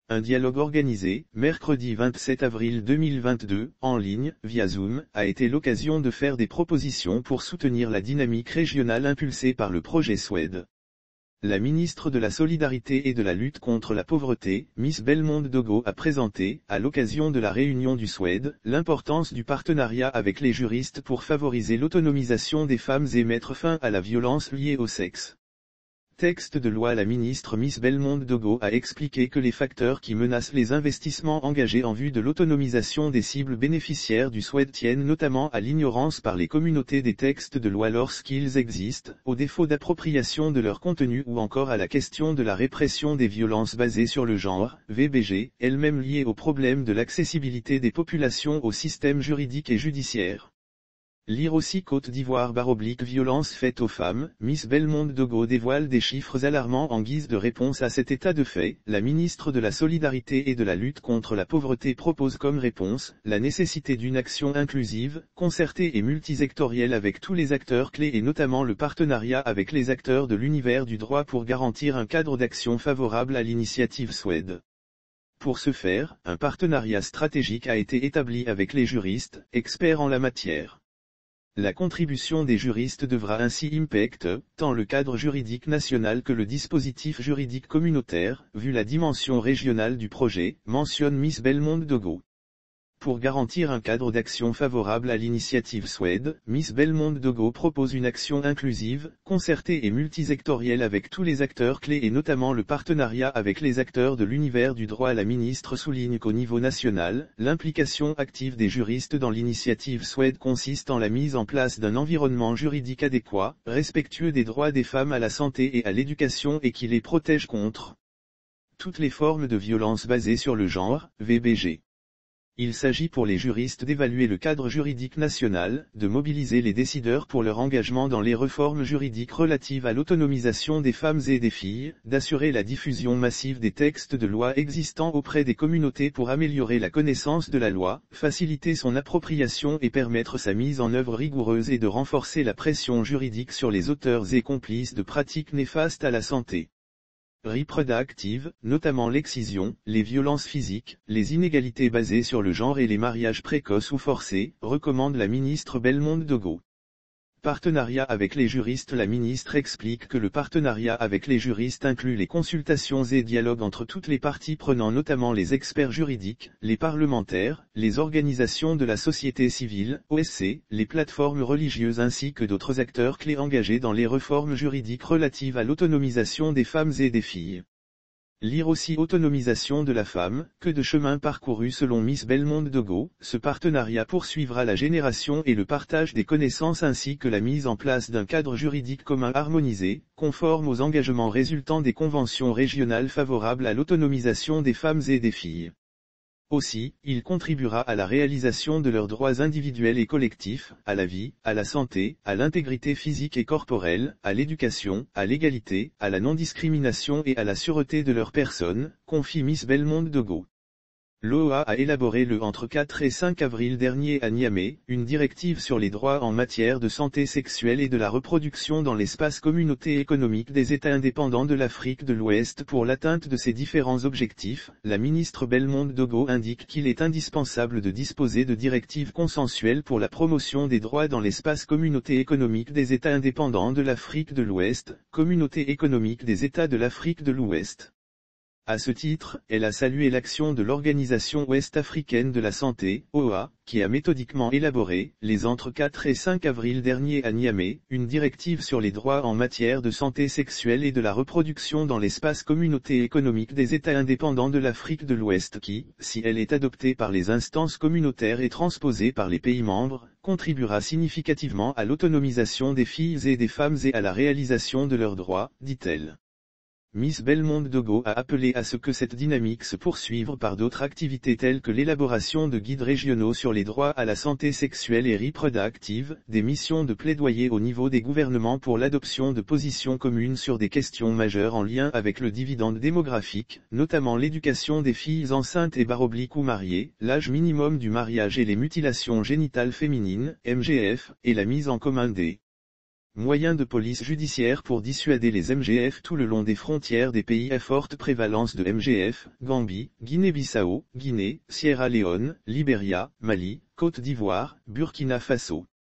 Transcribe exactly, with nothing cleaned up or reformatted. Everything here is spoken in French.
Un dialogue organisé, mercredi vingt-sept avril deux mille vingt-deux, en ligne, via Zoom, a été l'occasion de faire des propositions pour soutenir la dynamique régionale impulsée par le projet Suède. La ministre de la Solidarité et de la lutte contre la pauvreté, Miss Belmonde Dogo a présenté, à l'occasion de la réunion du Suède, l'importance du partenariat avec les juristes pour favoriser l'autonomisation des femmes et mettre fin à la violence liée au sexe. Texte de loi. La ministre Miss Belmonde Dogo a expliqué que les facteurs qui menacent les investissements engagés en vue de l'autonomisation des cibles bénéficiaires du Suède tiennent notamment à l'ignorance par les communautés des textes de loi lorsqu'ils existent, au défaut d'appropriation de leur contenu ou encore à la question de la répression des violences basées sur le genre, V B G, elle-même liée au problème de l'accessibilité des populations au système juridique et judiciaire. Lire aussi Côte d'Ivoire baroblique violence faite aux femmes, Miss Belmonde Dogo dévoile des chiffres alarmants en guise de réponse à cet état de fait. La ministre de la Solidarité et de la lutte contre la pauvreté propose comme réponse, la nécessité d'une action inclusive, concertée et multisectorielle avec tous les acteurs clés et notamment le partenariat avec les acteurs de l'univers du droit pour garantir un cadre d'action favorable à l'initiative Suède. Pour ce faire, un partenariat stratégique a été établi avec les juristes, experts en la matière. La contribution des juristes devra ainsi impacter, tant le cadre juridique national que le dispositif juridique communautaire, vu la dimension régionale du projet, mentionne Miss Belmonde Dogo. Pour garantir un cadre d'action favorable à l'initiative Suède, Miss Belmonde Dogo propose une action inclusive, concertée et multisectorielle avec tous les acteurs clés et notamment le partenariat avec les acteurs de l'univers du droit. La ministre souligne qu'au niveau national, l'implication active des juristes dans l'initiative Suède consiste en la mise en place d'un environnement juridique adéquat, respectueux des droits des femmes à la santé et à l'éducation et qui les protège contre toutes les formes de violence basées sur le genre, V B G. Il s'agit pour les juristes d'évaluer le cadre juridique national, de mobiliser les décideurs pour leur engagement dans les réformes juridiques relatives à l'autonomisation des femmes et des filles, d'assurer la diffusion massive des textes de loi existants auprès des communautés pour améliorer la connaissance de la loi, faciliter son appropriation et permettre sa mise en œuvre rigoureuse et de renforcer la pression juridique sur les auteurs et complices de pratiques néfastes à la santé reproductive, notamment l'excision, les violences physiques, les inégalités basées sur le genre et les mariages précoces ou forcés, recommande la ministre Belmonde Dogo. Partenariat avec les juristes. La ministre explique que le partenariat avec les juristes inclut les consultations et dialogues entre toutes les parties prenantes, notamment les experts juridiques, les parlementaires, les organisations de la société civile, O S C, les plateformes religieuses ainsi que d'autres acteurs clés engagés dans les réformes juridiques relatives à l'autonomisation des femmes et des filles. Lire aussi autonomisation de la femme, que de chemin parcouru. Selon Miss Belmonde Dogo, ce partenariat poursuivra la génération et le partage des connaissances ainsi que la mise en place d'un cadre juridique commun harmonisé, conforme aux engagements résultant des conventions régionales favorables à l'autonomisation des femmes et des filles. Aussi, il contribuera à la réalisation de leurs droits individuels et collectifs, à la vie, à la santé, à l'intégrité physique et corporelle, à l'éducation, à l'égalité, à la non-discrimination et à la sûreté de leurs personnes, confie Miss Belmonde Dogo. L'O A a élaboré le entre quatre et cinq avril dernier à Niamey, une directive sur les droits en matière de santé sexuelle et de la reproduction dans l'espace communauté économique des États indépendants de l'Afrique de l'Ouest. Pour l'atteinte de ces différents objectifs, la ministre Belmonde Dogo indique qu'il est indispensable de disposer de directives consensuelles pour la promotion des droits dans l'espace communauté économique des États indépendants de l'Afrique de l'Ouest, communauté économique des États de l'Afrique de l'Ouest. À ce titre, elle a salué l'action de l'Organisation ouest-africaine de la santé, O A, qui a méthodiquement élaboré, les entre quatre et cinq avril dernier à Niamey, une directive sur les droits en matière de santé sexuelle et de la reproduction dans l'espace communauté économique des États indépendants de l'Afrique de l'Ouest qui, si elle est adoptée par les instances communautaires et transposée par les pays membres, contribuera significativement à l'autonomisation des filles et des femmes et à la réalisation de leurs droits, dit-elle. Miss Belmonde Dogo a appelé à ce que cette dynamique se poursuive par d'autres activités telles que l'élaboration de guides régionaux sur les droits à la santé sexuelle et reproductive, des missions de plaidoyer au niveau des gouvernements pour l'adoption de positions communes sur des questions majeures en lien avec le dividende démographique, notamment l'éducation des filles enceintes et barobliques ou mariées, l'âge minimum du mariage et les mutilations génitales féminines, M G F, et la mise en commun des Moyen de police judiciaire pour dissuader les M G F tout le long des frontières des pays à forte prévalence de M G F, Gambie, Guinée-Bissau, Guinée, Sierra Leone, Libéria, Mali, Côte d'Ivoire, Burkina Faso.